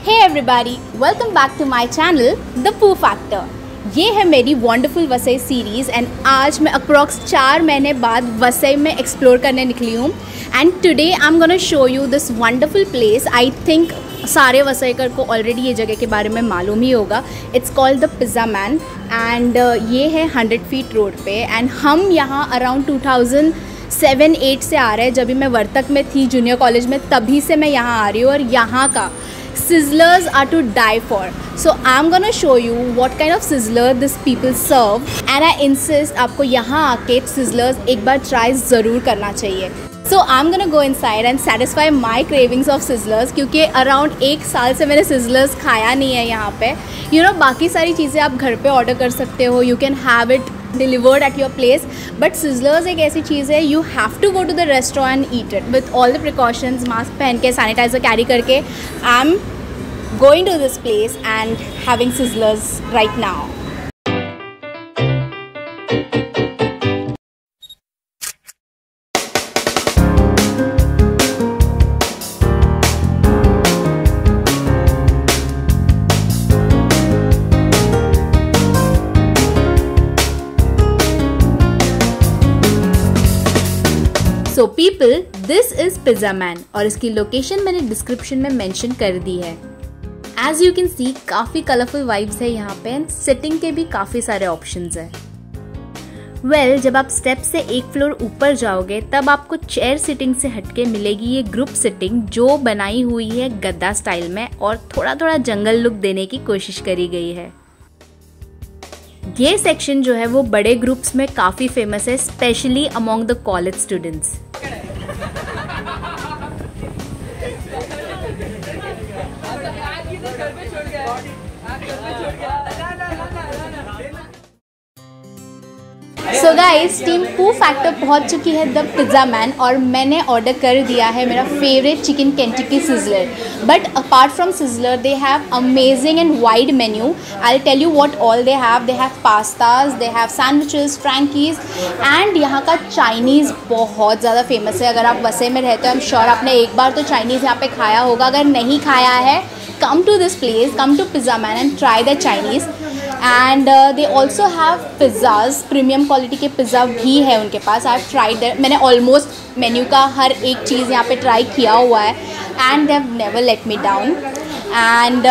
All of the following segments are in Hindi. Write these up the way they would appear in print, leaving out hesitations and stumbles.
Hey everybody, welcome back to my channel The Poo Factor। ये है मेरी वंडरफुल वसई सीरीज़ एंड आज मैं अप्रॉक्स 4 महीने बाद वसई में एक्सप्लोर करने निकली हूँ and today I am gonna show you this wonderful place. I think सारे वसईकर को ऑलरेडी ये जगह के बारे में मालूम ही होगा। It's called the pizza man and ये है 100 फीट रोड पे एंड हम यहाँ अराउंड 2007-8 से आ रहे हैं। जब भी मैं वर्तक में थी जूनियर कॉलेज में, तभी से मैं यहाँ आ रही हूँ और यहाँ का sizzlers are to die for. So I'm gonna show you what kind of sizzler this people serve and I insist आपको यहाँ आके sizzlers एक बार try ज़रूर करना चाहिए। So I'm gonna go inside and satisfy my cravings of sizzlers क्योंकि around 1 साल से मैंने sizzlers खाया नहीं है यहाँ पे। बाकी सारी चीज़ें आप घर पे ऑर्डर कर सकते हो, you can have it delivered at your place, but sizzlers एक ऐसी चीज़ है you have to go to the restaurant and eat it with all the precautions, mask पहन के, सैनिटाइजर कैरी करके। I'm going to this place and having sizzlers right now। So people, this is pizza man और इसकी लोकेशन मैंने डिस्क्रिप्शन में मेंशन कर दी है। एज यू कैन सी काफ़ी कलरफुल वाइब्स है यहाँ पे एंड सिटिंग के भी काफ़ी सारे ऑप्शंस है। वेल, जब आप स्टेप से एक फ्लोर ऊपर जाओगे तब आपको चेयर सिटिंग से हटके मिलेगी ये ग्रुप सिटिंग जो बनाई हुई है गद्दा स्टाइल में और थोड़ा थोड़ा जंगल लुक देने की कोशिश करी गई है। ये सेक्शन जो है वो बड़े ग्रुप्स में काफ़ी फेमस है, specially among the college students. So guys, team poo factor पहुंच चुकी है द पिज़्ज़ा मैन और मैंने ऑर्डर कर दिया है मेरा favourite chicken Kentucky sizzler. But apart from sizzler they have amazing and wide menu. I tell you what all they have pastas, they have sandwiches, frankies and यहाँ का चाइनीज़ बहुत ज़्यादा फेमस है। अगर आप वसई में रहते हो, आई एम श्योर आपने एक बार तो चाइनीज़ यहाँ पे खाया होगा। अगर नहीं खाया है, come to this place, come to Pizza Man and try the Chinese and they also have pizzas, premium quality के पिज़्ज़ा भी है उनके पास। I've tried that, मैंने almost मेन्यू का हर एक चीज़ यहाँ पे ट्राई किया हुआ है and they have never let me down and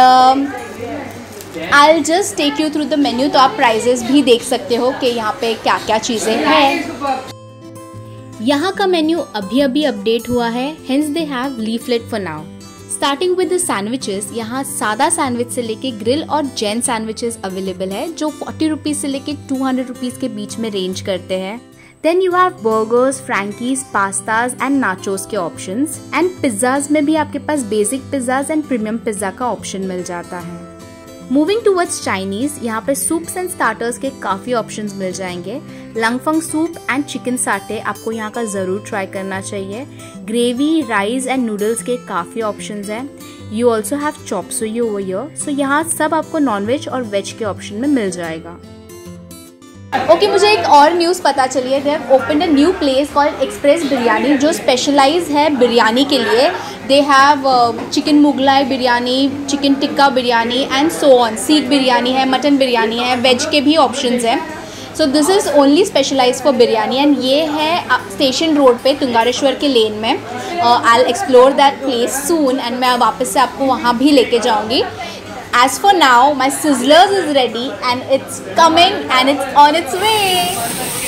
I'll just take you through the menu। तो आप प्राइजेस भी देख सकते हो कि यहाँ पे क्या क्या चीज़ें हैं। यहाँ का मेन्यू अभी अभी अपडेट हुआ है, hence they have leaflet for now। Starting with the sandwiches, यहाँ सादा सैंडविच से लेके ग्रिल और जैन सैंडविचेस अवेलेबल है जो 40 रुपीज़ से लेके 200 रुपीज़ के बीच में रेंज करते हैं। Then you have burgers, frankies, pastas and nachos के ऑप्शंस एंड पिज्जाज में भी आपके पास basic pizzas and premium pizza का ऑप्शन मिल जाता है। मूविंग टूवर्ड्स चाइनीज, यहाँ पे सूप्स एंड स्टार्टर्स के काफ़ी ऑप्शंस मिल जाएंगे। लंगफंग सूप एंड चिकन साटे आपको यहाँ का ज़रूर ट्राई करना चाहिए। ग्रेवी, राइस एंड नूडल्स के काफ़ी ऑप्शंस हैं। You also have chop suey over here. So यहाँ सब आपको नॉनवेज और वेज के ऑप्शन में मिल जाएगा। ओके, मुझे एक और न्यूज़ पता चली है। They have opened a new place called Express biryani जो स्पेशलाइज है बिरयानी के लिए। They have chicken Mughlai biryani, chicken tikka biryani and so on. Seekh biryani है, मटन बिरयानी है, वेज के भी ऑप्शंस हैं। So this is only specialise for biryani and ये है स्टेशन रोड पे तुंगारेश्वर के लेन में। I will explore that place soon and मैं वापस से आपको वहाँ भी लेके जाऊँगी। As for now, my sizzlers is ready and it's coming and it's on its way.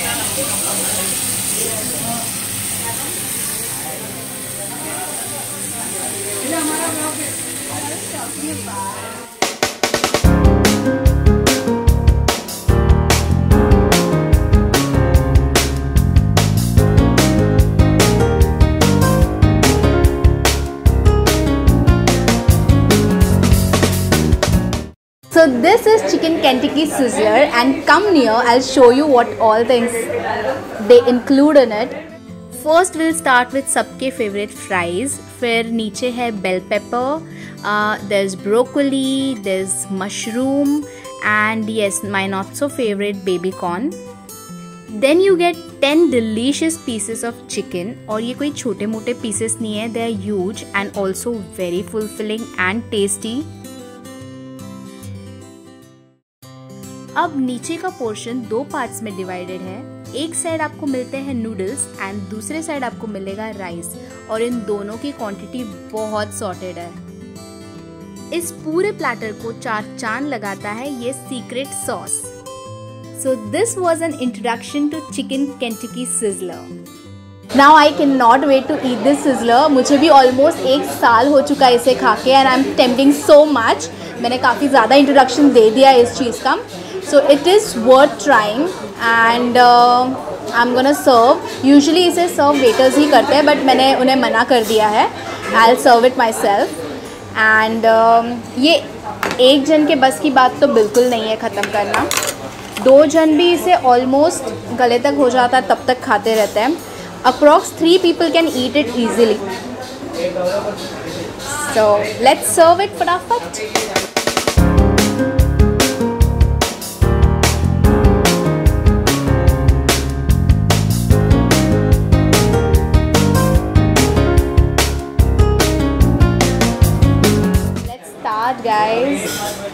So this is chicken Kentucky sizzler and come near, I'll show you what all things they include in it. First we'll start with सबके favorite fries, फिर नीचे है bell pepper, there's broccoli, there's mushroom and yes, my not so favorite baby corn. Then you get 10 delicious pieces of chicken, और ये कोई छोटे मोटे पीसेस नहीं है, they are huge and also very fulfilling and tasty. अब नीचे का पोर्शन 2 पार्ट्स में डिवाइडेड है। एक साइड आपको मिलते हैं नूडल्स एंड दूसरे साइड आपको मिलेगा राइस, और इन दोनों की क्वांटिटी बहुत सॉर्टेड है। इस पूरे प्लेटर को 4 चांद लगाता है ये secret sauce. So this was an introduction to chicken Kentucky sizzler. Now I can not wait to eat this sizzler. मुझे भी ऑलमोस्ट 1 साल हो चुका है इसे खा के, and I am tempting so much. मैंने काफ़ी ज़्यादा इंट्रोडक्शन दे दिया है इस चीज़ का। So it is worth trying and I'm gonna serve. Usually इसे सर्व वेटर्स ही करते हैं, बट मैंने उन्हें मना कर दिया है। I'll serve it myself. And ये एक जन के बस की बात तो बिल्कुल नहीं है ख़त्म करना। 2 जन भी इसे ऑलमोस्ट गले तक हो जाता है तब तक खाते रहते हैं। Approx 3 people can eat it easily. So let's serve it फटाफट। Guys,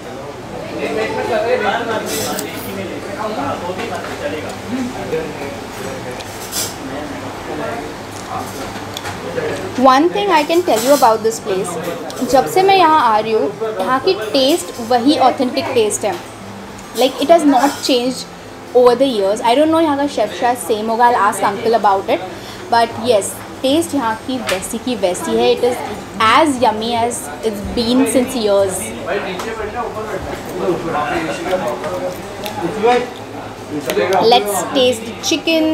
one thing I can tell you about this place, जब से मैं यहाँ आ रही हूँ, यहाँ की टेस्ट वही ऑथेंटिक टेस्ट है। Like it has not changed over the years. I don't know यहाँ का शेफ शायद सेम होगा, I'll ask uncle about it. But yes, taste यहाँ की वैसी है। It is as yummy as it's been since years. Let's taste the chicken.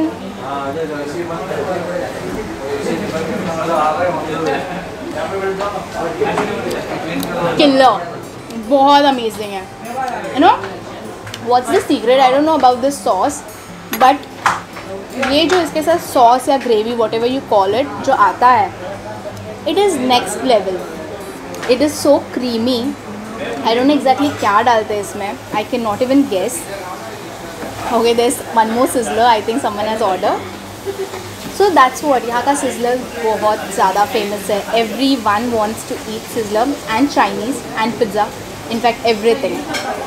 Killer, बहुत amazing है। You know what's the secret? I don't know about this sauce, but ये जो इसके साथ सॉस या gravy whatever you call it जो आता है, it is next level. It is so creamy. I don't know exactly क्या डालते हैं इसमें. I cannot even guess. Okay, there's one more sizzler. I think someone has ordered. So that's what, यहाँ का sizzler बहुत ज़्यादा famous है. Everyone wants to eat sizzler and Chinese and pizza. In fact, everything.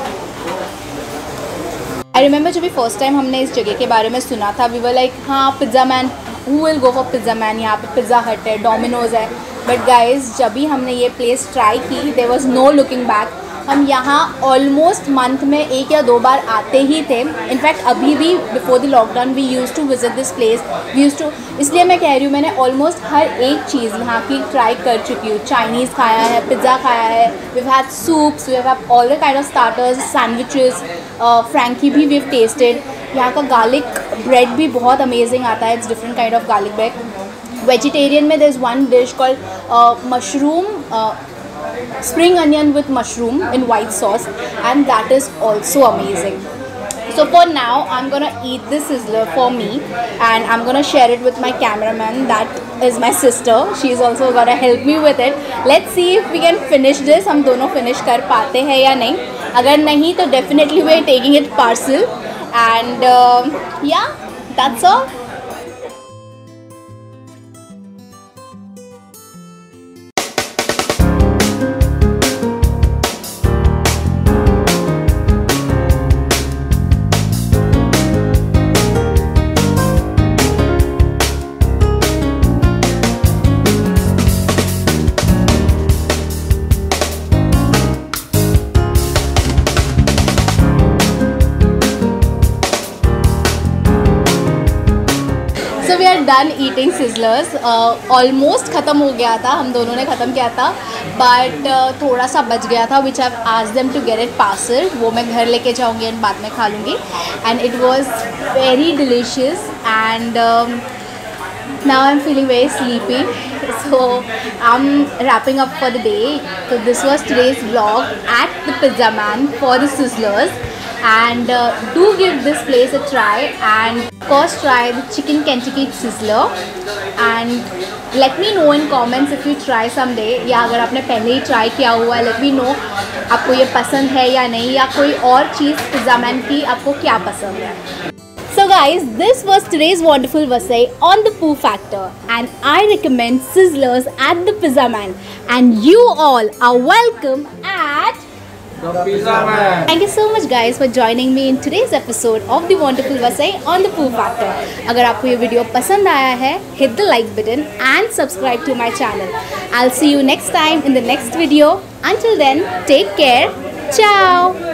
I remember जब भी फर्स्ट टाइम हमने इस जगह के बारे में सुना था, वी वर लाइक हाँ pizza man, who will go for pizza man, यहाँ पे पिज़्ज़ा हट है, डोमिनोज़ है। बट गाइज जब भी हमने ये प्लेस ट्राई की, there was no looking back. हम यहाँ ऑलमोस्ट मंथ में 1 या 2 बार आते ही थे। इनफैक्ट अभी भी before the lockdown we use to visit this place, we use to, इसलिए मैं कह रही हूँ मैंने ऑलमोस्ट हर एक चीज़ यहाँ की ट्राई कर चुकी हूँ। चाइनीज़ खाया है, पिज़्ज़ा खाया है, we have soups, we have all the kind of starters, sandwiches, frankie भी वी हैव टेस्टेड। यहाँ का गार्लिक ब्रेड भी बहुत अमेजिंग आता है, it's different kind of garlic bread. Vegetarian में there is one dish called mushroom spring onion with mushroom in white sauce, and that is also amazing. So for now I'm gonna eat this sizzler for me, and I'm gonna share it with my cameraman, that is my sister. She is also gonna help me with it. Let's see if we can finish this. हम दोनों finish कर पाते हैं या नहीं। अगर नहीं तो definitely we are taking it parcel, and yeah, that's all. So we are done eating sizzlers. Almost ख़त्म हो गया था, हम दोनों ने ख़त्म किया था, but थोड़ा सा बच गया था, which I've asked them to get it parcel. वो मैं घर लेके जाऊँगी और बाद में खा लूँगी. And it was very delicious, and now I'm feeling very sleepy, so I'm wrapping up for the day. So this was today's vlog at the Pizza Man for the sizzlers. And do give this place a try, and of course try the chicken Kentucky sizzler, and let me know in comments if you try someday, या अगर आपने पहले ही ट्राई किया हुआ है, let me know आपको ये पसंद है या नहीं, या कोई और चीज़ पिज़्ज़ा मैन की आपको क्या पसंद है। So guys, this was today's wonderful Vasai on the Poo Factor, and I recommend Sizzlers at the Pizza Man, and you all are welcome at The Pizza Man. Thank you so much guys for joining me in today's episode of the Wonderful Vasai on the Poo Factor. अगर आपको ये वीडियो पसंद आया है, hit the like button and subscribe to my channel. I'll see you next time in the next video. Until then, take care. Ciao.